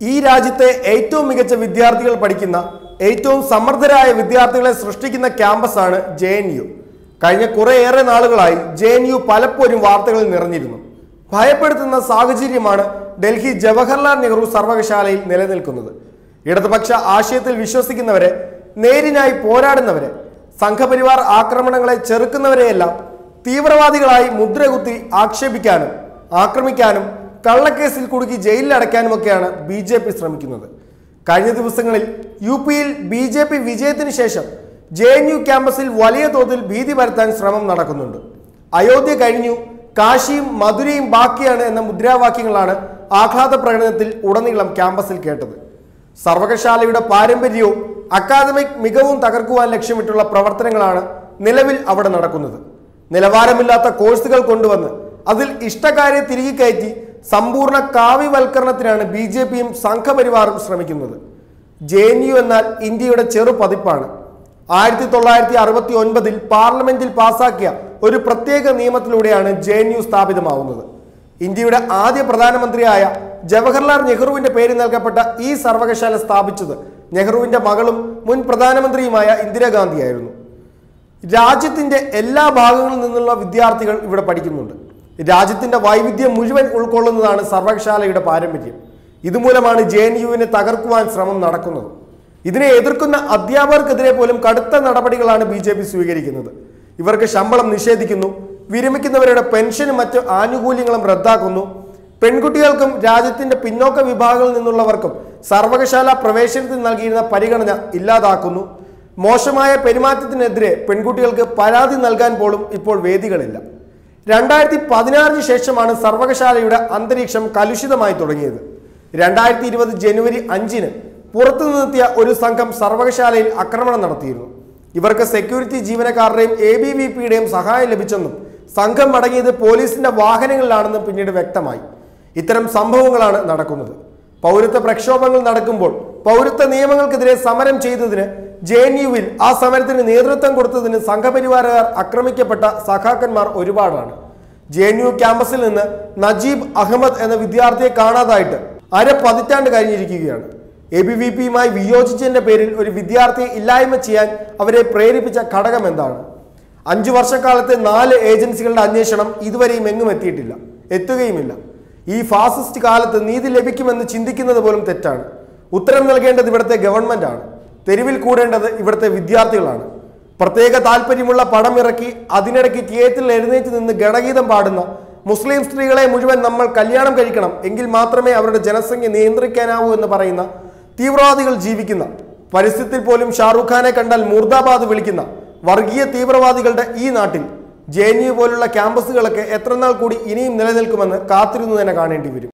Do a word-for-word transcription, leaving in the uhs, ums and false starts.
ഈ രാജ്യത്തെ ഏറ്റവും മികച്ച വിദ്യാർത്ഥികൾ പഠിക്കുന്ന ഏറ്റവും സമർത്ഥരായ വിദ്യാർത്ഥികളെ സൃഷ്ടിക്കുന്ന ക്യാമ്പസാണ് ജെ എൻ യു. കഴിഞ്ഞ കുറേയേറെ നാളുകളായി ജെ എൻ യു പലപ്പോഴും വാർത്തകളിൽ നിറഞ്ഞിരുന്നു. ഭയപ്പെടുത്തുന്ന സാഹചര്യമാണ് ഡൽഹി ജവഹർലാൽ നെഹ്റു സർവകലാശാലയിൽ നിലനിൽക്കുന്നത്. ഇടതുപക്ഷ ആശയത്തിൽ വിശ്വസിക്കുന്നവരെ, നേരിനായി പോരാടുന്നവരെ, സംഘപരിവാർ ആക്രമണങ്ങളെ ചെറുക്കുന്നവരെയെല്ലാം തീവ്രവാദികളായി മുദ്രകുത്തി ആക്ഷേപിക്കാനും ആക്രമിക്കാനും കള്ളക്കേസിൽ കുടുക്കി ജയിലിൽ അടയ്ക്കാനുമൊക്കെയാണ് ബി ജെ പി ശ്രമിക്കുന്നത്. കഴിഞ്ഞ ദിവസങ്ങളിൽ യു പിയിൽ ബി ജെ പി വിജയത്തിന് ശേഷം ജെ എൻ യു ക്യാമ്പസിൽ വലിയ തോതിൽ ഭീതി പരത്താൻ ശ്രമം നടക്കുന്നുണ്ട്. അയോധ്യ കഴിഞ്ഞു, കാശിയും മധുരയും ബാക്കിയാണ് എന്ന മുദ്രാവാക്യങ്ങളാണ് ആഹ്ലാദ പ്രകടനത്തിൽ ഉടനീളം ക്യാമ്പസിൽ കേട്ടത്. സർവകലാശാലയുടെ പാരമ്പര്യവും അക്കാദമിക് മികവും തകർക്കുവാൻ ലക്ഷ്യമിട്ടുള്ള പ്രവർത്തനങ്ങളാണ് നിലവിൽ അവിടെ നടക്കുന്നത്. നിലവാരമില്ലാത്ത കോഴ്സുകൾ കൊണ്ടുവന്ന് അതിൽ ഇഷ്ടക്കാരെ തിരികെ കയറ്റി സമ്പൂർണ്ണ കാവ്യവൽക്കരണത്തിനാണ് ബി ജെ പിയും സംഘപരിവാറും ശ്രമിക്കുന്നത്. ജെ എൻ യു എന്നാൽ ഇന്ത്യയുടെ ചെറു പതിപ്പാണ്. ആയിരത്തി തൊള്ളായിരത്തി അറുപത്തി ഒൻപതിൽ പാർലമെന്റിൽ പാസാക്കിയ ഒരു പ്രത്യേക നിയമത്തിലൂടെയാണ് ജെ എൻ യു സ്ഥാപിതമാവുന്നത്. ഇന്ത്യയുടെ ആദ്യ പ്രധാനമന്ത്രിയായ ജവഹർലാൽ നെഹ്റുവിന്റെ പേര് നൽകപ്പെട്ട ഈ സർവകലാശാല സ്ഥാപിച്ചത് നെഹ്റുവിന്റെ മകളും മുൻ പ്രധാനമന്ത്രിയുമായ ഇന്ദിരാഗാന്ധിയായിരുന്നു. രാജ്യത്തിന്റെ എല്ലാ ഭാഗങ്ങളിൽ നിന്നുള്ള വിദ്യാർത്ഥികൾ ഇവിടെ പഠിക്കുന്നുണ്ട്. രാജ്യത്തിന്റെ വൈവിധ്യം മുഴുവൻ ഉൾക്കൊള്ളുന്നതാണ് സർവകലാശാലയുടെ പാരമ്പര്യം. ഇതുമൂലമാണ് ജെ എൻ യുവിനെ തകർക്കുവാൻ ശ്രമം നടക്കുന്നത്. ഇതിനെ എതിർക്കുന്ന അധ്യാപകർക്കെതിരെ പോലും കടുത്ത നടപടികളാണ് ബി ജെ പി സ്വീകരിക്കുന്നത്. ഇവർക്ക് ശമ്പളം നിഷേധിക്കുന്നു, വിരമിക്കുന്നവരുടെ പെൻഷനും മറ്റ് ആനുകൂല്യങ്ങളും റദ്ദാക്കുന്നു, പെൺകുട്ടികൾക്കും രാജ്യത്തിന്റെ പിന്നോക്ക വിഭാഗങ്ങളിൽ നിന്നുള്ളവർക്കും സർവകലാശാല പ്രവേശനത്തിന് നൽകിയിരുന്ന പരിഗണന ഇല്ലാതാക്കുന്നു. മോശമായ പെരുമാറ്റത്തിനെതിരെ പെൺകുട്ടികൾക്ക് പരാതി നൽകാൻ പോലും ഇപ്പോൾ വേദികളില്ല. രണ്ടായിരത്തി പതിനാറിന് ശേഷമാണ് സർവകലാശാലയുടെ അന്തരീക്ഷം കലുഷിതമായി തുടങ്ങിയത്. രണ്ടായിരത്തി ഇരുപത് ജനുവരി അഞ്ചിന് പുറത്തു നിന്നെത്തിയ ഒരു സംഘം സർവകലാശാലയിൽ ആക്രമണം നടത്തിയിരുന്നു. ഇവർക്ക് സെക്യൂരിറ്റി ജീവനക്കാരുടെയും എ ബി വി പിയുടെയും സഹായം ലഭിച്ചെന്നും സംഘം മടങ്ങിയത് പോലീസിന്റെ വാഹനങ്ങളിലാണെന്നും പിന്നീട് വ്യക്തമായി. ഇത്തരം സംഭവങ്ങളാണ് നടക്കുന്നത്. പൗരത്വ പ്രക്ഷോഭങ്ങൾ നടക്കുമ്പോൾ പൗരത്വ നിയമങ്ങൾക്കെതിരെ സമരം ചെയ്തതിന് ജെ എൻ യുവിൽ ആ സമരത്തിന് നേതൃത്വം കൊടുത്തതിന് സംഘപരിവാരക്കാർ ആക്രമിക്കപ്പെട്ട സഖാക്കന്മാർ ഒരുപാടാണ്. ജെ എൻ യു ക്യാമ്പസിൽ നിന്ന് നജീബ് അഹമ്മദ് എന്ന വിദ്യാർത്ഥിയെ കാണാതായിട്ട് അര പതിറ്റാണ്ട് കഴിഞ്ഞിരിക്കുകയാണ്. എ ബി വി പിയുമായി വിയോജിച്ചതിന്റെ പേരിൽ ഒരു വിദ്യാർത്ഥിയെ ഇല്ലായ്മ ചെയ്യാൻ അവരെ പ്രേരിപ്പിച്ച ഘടകം എന്താണ്? അഞ്ചു വർഷക്കാലത്തെ നാല് ഏജൻസികളുടെ അന്വേഷണം ഇതുവരെയും എങ്ങും എത്തിയിട്ടില്ല, എത്തുകയുമില്ല. ഈ ഫാസിസ്റ്റ് കാലത്ത് നീതി ലഭിക്കുമെന്ന് ചിന്തിക്കുന്നത് പോലും തെറ്റാണ്. ഉത്തരം നൽകേണ്ടത് ഇവിടുത്തെ ഗവൺമെന്റ് ആണ്. തെരുവിൽ കൂടേണ്ടത് ഇവിടുത്തെ വിദ്യാർത്ഥികളാണ്. പ്രത്യേക താല്പര്യമുള്ള പടം ഇറക്കി അതിനിടയ്ക്ക് തിയേറ്ററിൽ എഴുന്നേറ്റ് നിന്ന് ഗണഗീതം പാടുന്ന മുസ്ലിം സ്ത്രീകളെ മുഴുവൻ നമ്മൾ കല്യാണം കഴിക്കണം, എങ്കിൽ മാത്രമേ അവരുടെ ജനസംഖ്യ നിയന്ത്രിക്കാനാവൂ എന്ന് പറയുന്ന തീവ്രവാദികൾ ജീവിക്കുന്ന, പരിസ്ഥിതിയിൽ പോലും ഷാറൂഖ് ഖാനെ കണ്ടാൽ മുർദാബാദ് വിളിക്കുന്ന വർഗീയ തീവ്രവാദികളുടെ ഈ നാട്ടിൽ ജെ എൻ യു പോലുള്ള ക്യാമ്പസുകളൊക്കെ എത്രനാൾ കൂടി ഇനിയും നിലനിൽക്കുമെന്ന് കാത്തിരുന്നു തന്നെ കാണേണ്ടി വരും.